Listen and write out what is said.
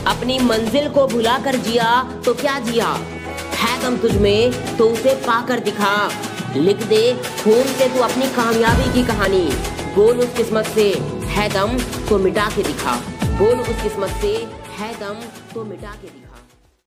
अपनी मंजिल को भुला कर जिया तो क्या जिया, है दम तुझ में तो उसे पाकर दिखा। लिख दे खून से तू अपनी कामयाबी की कहानी, बोल उस किस्मत से है दम तो मिटा के दिखा, बोल उस किस्मत से है दम तो मिटा के दिखा।